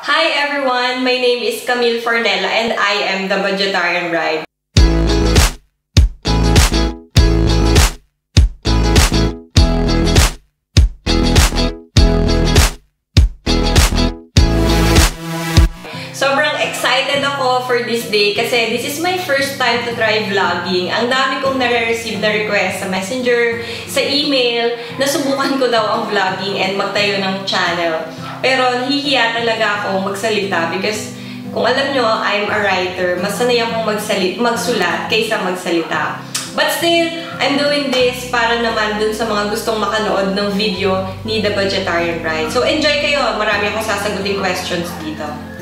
Hi everyone! My name is Camille Fornela and I am the Budgetarian Bride. Sobrang excited ako for this day kasi this is my first time to try vlogging. Ang dami kong nare-receive na request sa messenger, sa email, na subukan ko daw ang vlogging and magtayo ng channel. Pero nahihiya talaga ako magsalita because kung alam nyo, I'm a writer. Mas sanay akong magsulat kaysa magsalita. But still, I'm doing this para naman dun sa mga gustong makanood ng video ni The Budgetarian Bride. So enjoy kayo! Marami akong sasaguting questions dito.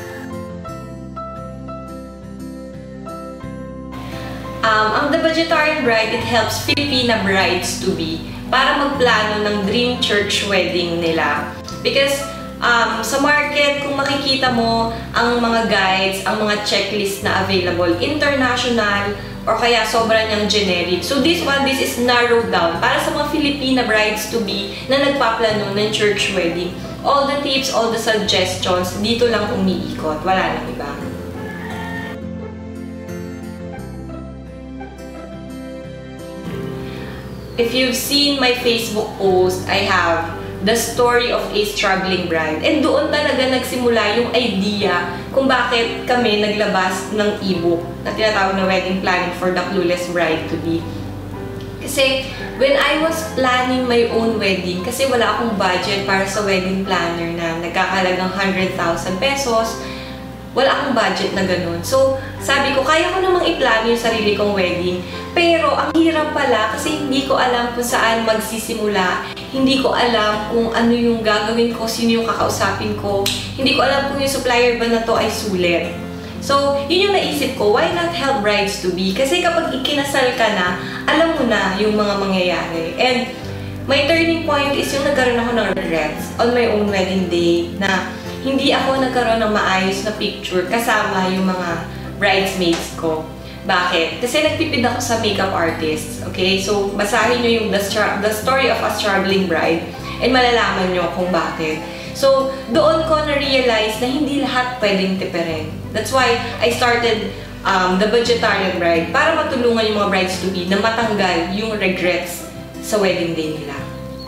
Ang The Budgetarian Bride, it helps Filipina brides-to-be para magplano ng dream church wedding nila. Because sa market, kung makikita mo ang mga guides, ang mga checklist na available, international, or kaya sobra niyang generic. So this is narrowed down para sa mga Filipina brides-to-be na nagpaplano ng church wedding. All the tips, all the suggestions, dito lang umiikot. Wala nang iba. If you've seen my Facebook post, I have the story of a struggling bride. And doon talaga nagsimula yung idea kung bakit kami naglabas ng ebook na tinatawag na Wedding Planning for the Clueless Bride-to-be. Kasi when I was planning my own wedding, kasi wala akong budget para sa wedding planner na nagkakalagang 100,000 pesos, wala akong budget na ganun. So, sabi ko, kaya ko namang i-plan yung sarili kong wedding. Pero, ang hirap pala kasi hindi ko alam kung saan magsisimula. Hindi ko alam kung ano yung gagawin ko, sino yung kakausapin ko. Hindi ko alam kung yung supplier ba na to ay sulit. So, yun yung naisip ko, why not help brides-to-be? Kasi kapag ikinasal ka na, alam mo na yung mga mangyayari. And, my turning point is yung nagkaroon ako ng regrets on my own wedding day na hindi ako nagkaroon ng maayos na picture kasama yung mga bridesmaids ko. Bakit? Kasi nagtipid ako sa makeup artists. Okay? So, basahin nyo yung The Story of a Struggling Bride and malalaman nyo kung bakit. So, doon ko na-realize na hindi lahat pwedeng tipirin. That's why I started The Budgetarian Bride para matulungan yung mga brides-to-be na matanggal yung regrets sa wedding day nila.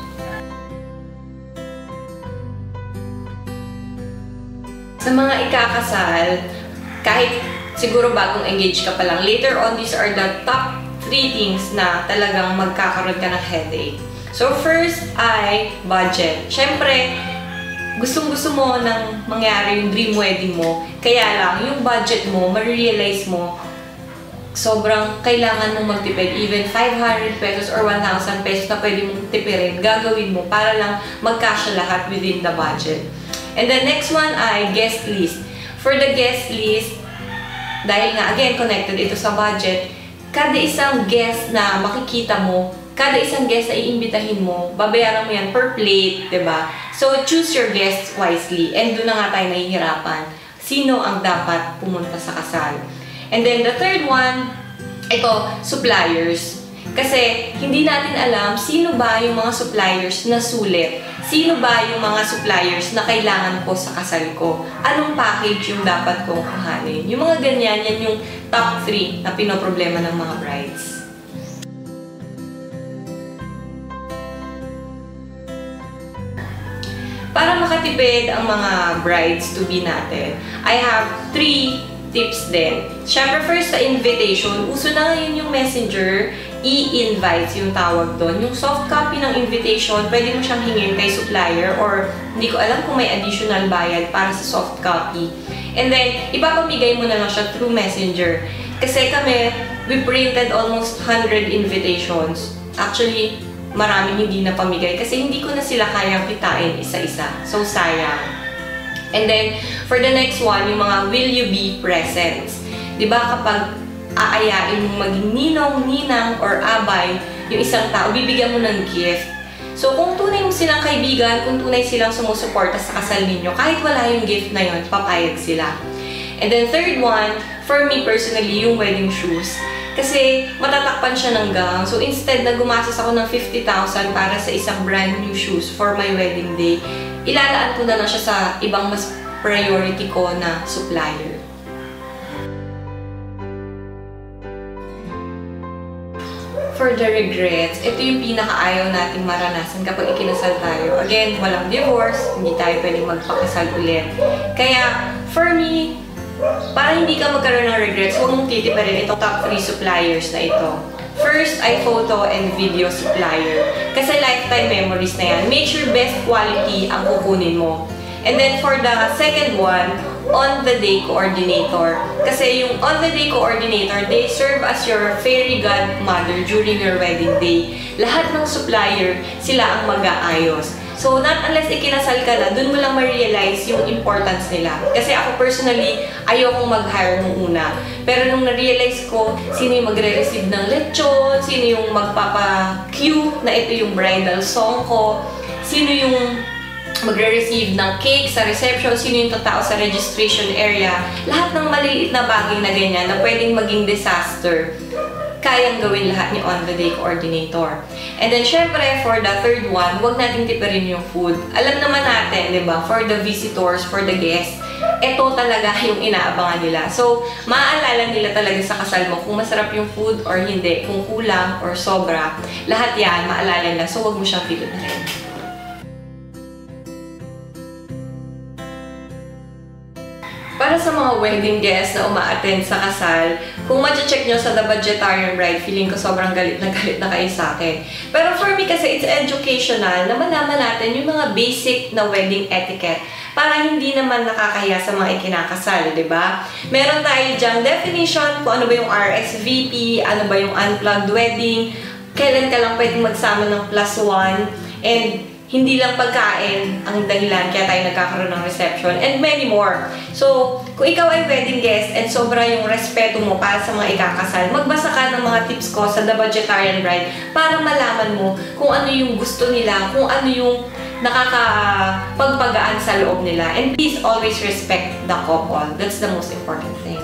Sa mga ikakasal, kahit siguro bagong engage ka pa lang, later on, these are the top 3 things na talagang magkakaroon ka ng headache. So first ay budget. Siyempre, gustong-gusto mo nang mangyari yung dream wedding mo, kaya lang, yung budget mo, ma-realize mo, sobrang kailangan mong magtipid. Even 500 pesos or 1,000 pesos na pwede mong tipirin, gagawin mo para lang magkasya lahat within the budget. And the next one ay guest list. For the guest list, dahil nga, again, connected ito sa budget, kada isang guest na makikita mo, kada isang guest na iimbitahin mo, babayaran mo yan per plate, diba? So, choose your guests wisely. And doon na nga tayo nahihirapan. Sino ang dapat pumunta sa kasal? And then, the third one, ito, suppliers. Kasi, hindi natin alam sino ba yung mga suppliers na sulit. Sino ba yung mga suppliers na kailangan ko sa kasal ko? Anong package yung dapat kong kuhanin? Yung mga ganyan, yan yung top 3 na pinoproblema ng mga brides. Para makatipid ang mga brides-to-be natin, I have 3 tips din. Siyempre, first sa invitation, uso na ngayon yung messenger, i-invite yung tawag doon. Yung soft copy ng invitation, pwede mo siyang hingin kay supplier or hindi ko alam kung may additional bayad para sa soft copy. And then, ipapamigay mo na lang siya through messenger. Kasi kami, we printed almost 100 invitations. Actually, maraming hindi na pamigay kasi hindi ko na sila kayang kitain isa-isa. So, sayang. And then, for the next one, yung mga will you be presents. Diba kapag aayain mong maging ninong, ninang, or abay yung isang tao, bibigyan mo ng gift. So, kung tunay mo silang kaibigan, kung tunay silang sumusuporta sa kasal ninyo, kahit wala yung gift na yun, papayag sila. And then, third one, for me personally, yung wedding shoes. Kasi, matatakpan siya ng gown. So, instead na gumastos ako ng 50,000 para sa isang brand new shoes for my wedding day, ilalaan ko na lang siya sa ibang mas priority ko na supplier. For the regrets, ito yung pinakaayaw nating maranasan kapag ikinasal tayo. Again, walang divorce, hindi tayo pwedeng magpakasal ulit. Kaya, for me, para hindi ka magkaroon ng regrets, huwag mong titiparin itong top 3 suppliers na ito. First ay photo and video supplier. Kasi lifetime memories na yan. Make sure best quality ang kukunin mo. And then for the second one, on-the-day coordinator. Kasi yung on-the-day coordinator, they serve as your fairy godmother during your wedding day. Lahat ng supplier, sila ang mag-aayos. So, not unless ikinasal ka na, dun mo lang ma-realize yung importance nila. Kasi ako personally, ayokong mag-hire nung una. Pero nung na-realize ko, sino yung magre-receive ng lechon, sino yung magpapa-cue na ito yung bridal song ko, sino yung magre-receive ng cake sa reception, sino yung tatao sa registration area. Lahat ng maliliit na bagay na ganyan na pwedeng maging disaster, kayang gawin lahat ni on-the-day coordinator. And then, syempre, for the third one, huwag nating tipirin yung food. Alam naman natin, di ba, for the visitors, for the guests, ito talaga yung inaabangan nila. So, maaalala nila talaga sa kasal mo kung masarap yung food or hindi, kung kulang or sobra. Lahat yan, maalala nila. So, huwag mo siyang tipirin. Para sa mga wedding guests na uma-attend sa kasal, kung ma-check nyo sa The Budgetarian Bride, feeling ko sobrang galit na kayo sa akin. Pero for me kasi, it's educational na malaman natin yung mga basic na wedding etiquette para hindi naman nakakahiya sa mga ikinakasal, di ba? Meron tayo dyang definition kung ano ba yung RSVP, ano ba yung unplugged wedding, kailan ka lang pwedeng magsama ng +1, and hindi lang pagkain ang dahilan kaya tayo nagkakaroon ng reception, and many more. So, kung ikaw ay wedding guest and sobra yung respeto mo para sa mga ikakasal, magbasa ka ng mga tips ko sa The Budgetarian Bride para malaman mo kung ano yung gusto nila, kung ano yung nakakapagpagaan sa loob nila. And please always respect the couple. That's the most important thing.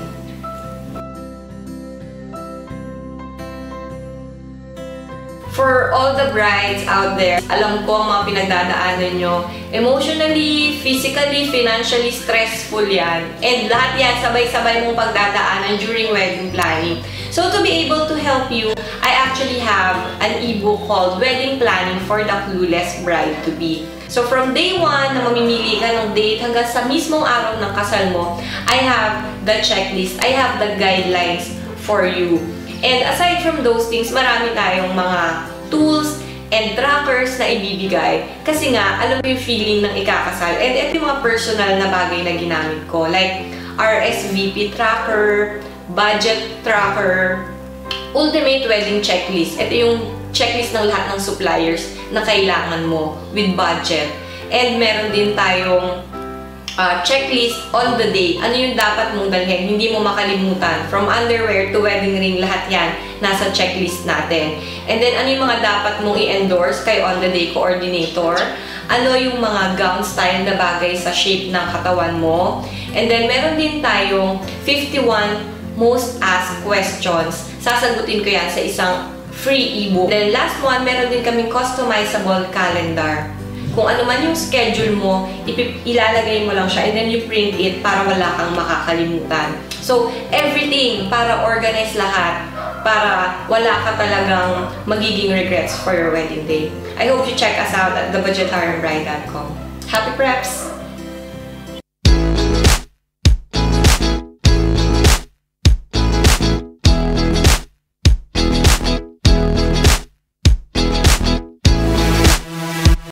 For all the brides out there, alam ko mga pinagdadaanan nyo, emotionally, physically, financially stressful yan. And lahat yan sabay-sabay mong pagdadaanan during wedding planning. So to be able to help you, I actually have an ebook called Wedding Planning for the Clueless Bride-to-Be. So from day 1 na mamimili ka ng date hanggang sa mismong araw ng kasal mo, I have the checklist, I have the guidelines for you. And aside from those things, marami tayong mga tools and trackers na ibibigay. Kasi nga, alam mo yung feeling ng ikakasal. And ito yung mga personal na bagay na ginamit ko. Like, RSVP tracker, budget tracker, ultimate wedding checklist. Ito yung checklist ng lahat ng suppliers na kailangan mo with budget. And meron din tayong checklist on the day. Ano yung dapat mong dalhin? Hindi mo makalimutan. From underwear to wedding ring, lahat yan nasa checklist natin. And then, ano yung mga dapat mong i-endorse kay on the day coordinator? Ano yung mga gown style na bagay sa shape ng katawan mo? And then, meron din tayong 51 most asked questions. Sasagutin ko yan sa isang free ebook. Then, last one, meron din kaming customizable calendar. Kung ano man yung schedule mo, ilalagay mo lang siya and then you print it para wala kang makakalimutan. So, everything para organize lahat, para wala ka talagang magiging regrets for your wedding day. I hope you check us out at thebudgetarianbride.com. Happy preps!